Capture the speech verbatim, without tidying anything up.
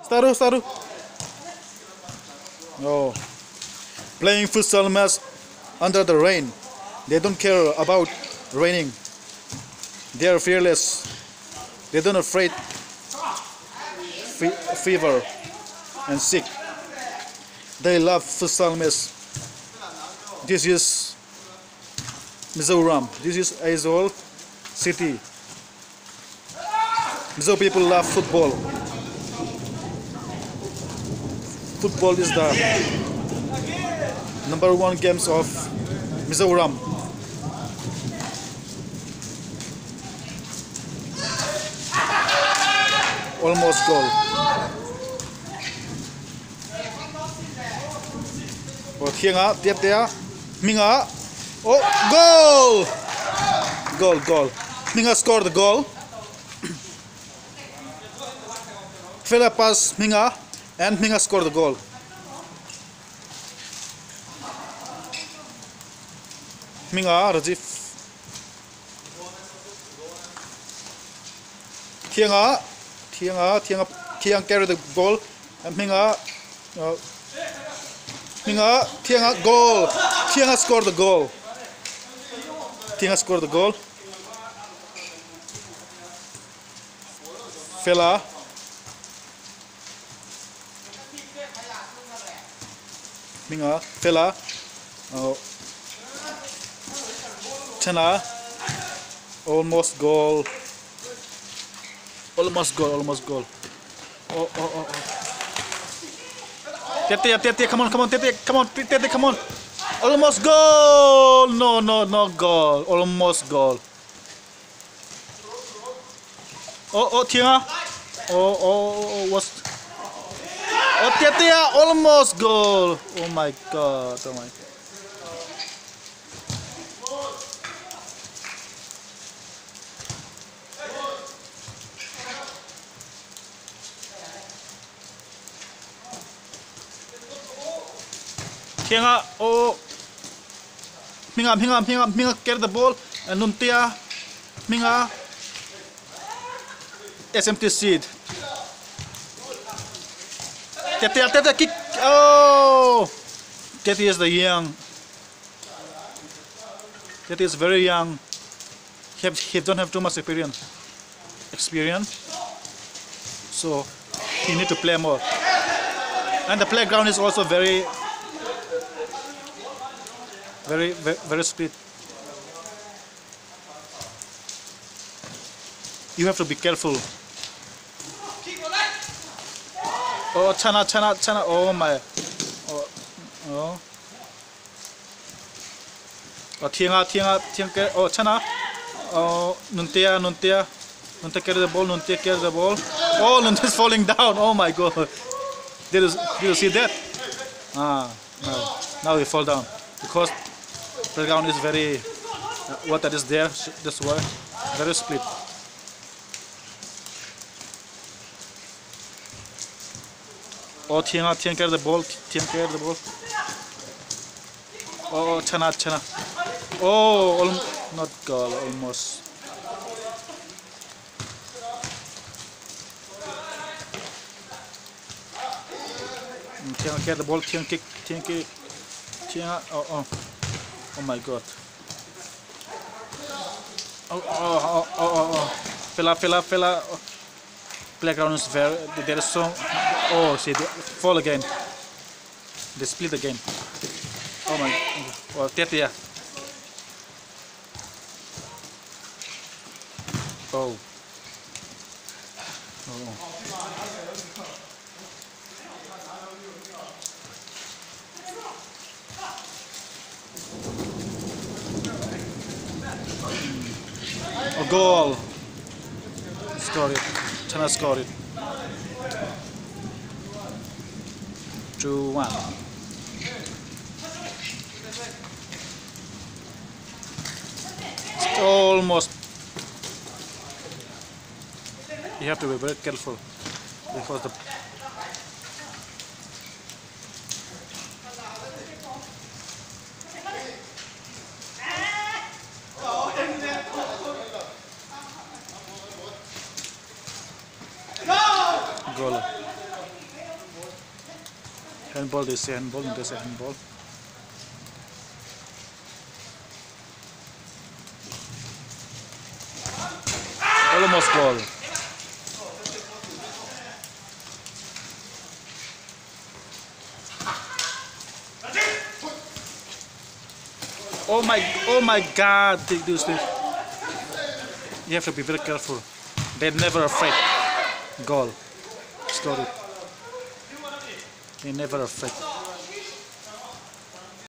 Staru, staru. Oh, playing futsal match under the rain. They don't care about raining. They are fearless. They don't afraid fe fever and sick. They love futsal match. This is Mizoram. This is Aizawl city. Mizo people love football. Football is the number one games of Mizoram. Almost goal. Oh, Thienga, tiếp theo. Minga. Oh, goal! Goal, goal. Minga scored the goal. Fela pass Minga, and Minga scored the goal. Minga, Rajiv. Thienga, Thienga, Thienga, Thienga carried the ball, and Minga, uh, Minga, Thienga, goal. Thienga scored the goal. Thienga scored the goal. Fela. Minga, Fela. Oh. Chana. Almost goal. Almost goal, almost goal. Oh, oh, oh, oh. Tete, Tete, come on, come on, Tete, come on, Tete, come on. Almost goal. No, no, no goal. Almost goal. Oh, oh, Thienga. Oh, oh, oh, what's... Oh, Tete, almost goal. Oh my God, oh my God. Thienga, oh, Minga, Minga, Minga, Minga carry the ball, and Nuntia, Minga, S M T seed. Tete, Tete, kick, oh, Tete is the young, Tete is very young, he, have, he don't have too much experience, experience, so he need to play more, and the playground is also very, Very, very, very split. You have to be careful. Oh, Chana, Chana, Chana. Oh my. Oh, oh. Oh, Thienga, Thienga, Thienga. Oh, Chana. Oh, Nuntia, Nuntia. Nuntia carry the ball. Nuntia carry the ball. Oh, Nuntia is falling down. Oh my God. Did you, did you see that? Ah, no. Now he fall down because the ground is very, uh, water is there, that's why, very split. Oh, Thienga, Thienga carry the ball, Thienga carry the ball. Oh, Chana, Chana. Oh, al not goal, almost. Thienga carry the ball, Thienga kick, Thienga kick, Thienga, oh, oh. Oh my God. Oh, oh, oh, oh, oh, oh. Fela, Fela, Fela. Oh. Playground is very, there is so, oh, see, they fall again. They split again. Oh my, oh, Tete. Oh. Oh. A goal. Scored it. Chana scored it. two one. It's almost. You have to be very careful because the goal. Handball, they say handball, they say handball. Almost goal. Oh my, oh my God! They do this. You have to be very careful. They're never afraid. Goal. Score it. They're never afraid.